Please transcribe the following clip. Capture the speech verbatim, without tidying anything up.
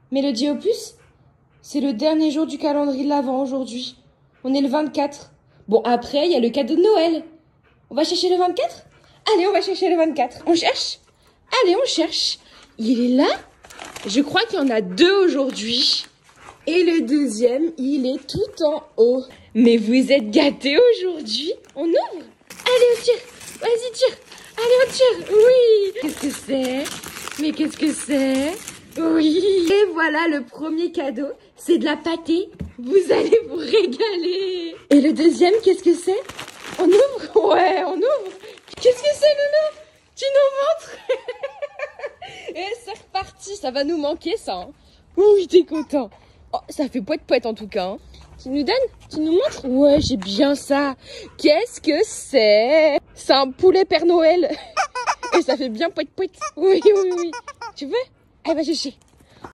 Mélodie Opus, c'est le dernier jour du calendrier de l'Avent aujourd'hui. On est le vingt-quatre. Bon, après, il y a le cadeau de Noël. On va chercher le vingt-quatre? Allez, on va chercher le vingt-quatre. On cherche? Allez, on cherche. Il est là? Je crois qu'il y en a deux aujourd'hui. Et le deuxième, il est tout en haut. Mais vous êtes gâtés aujourd'hui. On ouvre? Allez, on tire. Vas-y, tire. Allez, on tire. Oui. Qu'est-ce que c'est? Mais qu'est-ce que c'est? Oui. Et voilà le premier cadeau. C'est de la pâtée. Vous allez vous régaler. Et le deuxième, qu'est-ce que c'est? On ouvre? Ouais, on ouvre. Qu'est-ce que c'est, Nounou? Tu nous montres? Et c'est reparti. Ça va nous manquer, ça. Hein. Oui, t'es content. Oh, ça fait poète-poète en tout cas. Hein. Tu nous donnes? Tu nous montres? Ouais, j'ai bien ça. Qu'est-ce que c'est? C'est un poulet Père Noël. Et ça fait bien poète-poète. Oui, oui, oui. Tu veux? Allez, va chercher.